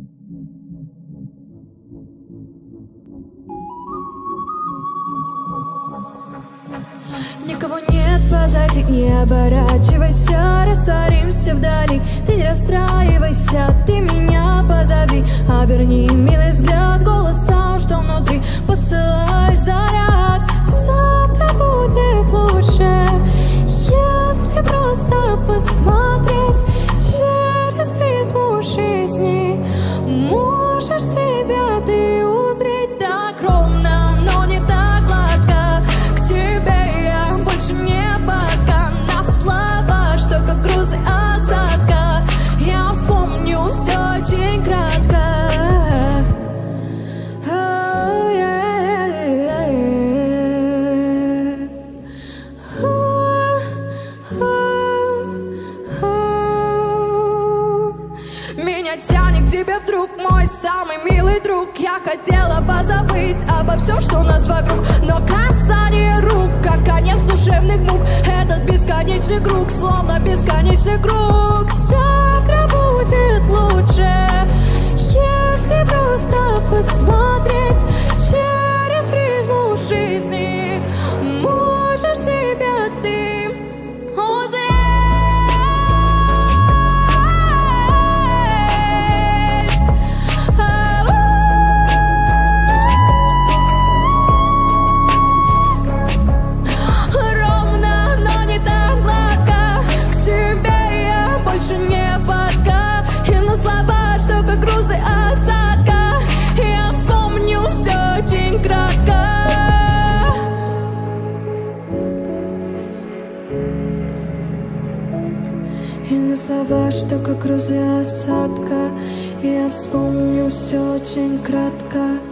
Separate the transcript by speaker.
Speaker 1: Никого нет позади, не оборачивайся, растворимся вдали. Ты не расстраивайся, ты меня позови, а верни милый взгляд голосом, что внутри посылаешь заряд. Завтра будет лучше, если просто посмотреть через призму жизни. Можешь себя ты узреть так ровно, но не так гладко. К тебе я больше не падка на слова, что как грузы осадка. Я вспомню все очень кратко. Меня тянет к тебе вдруг, мой самый милый друг. Я хотела позабыть обо всем, что у нас вокруг, но касание рук, как конец душевных мук. Этот бесконечный круг, словно бесконечный круг. Завтра будет лучше, если просто посмотреть через призму жизни. Можешь себя ты узреть. Слова, что как грузы осадка. Я вспомню все очень кратко. И на слова, что как грузы осадка. Я вспомню все очень кратко.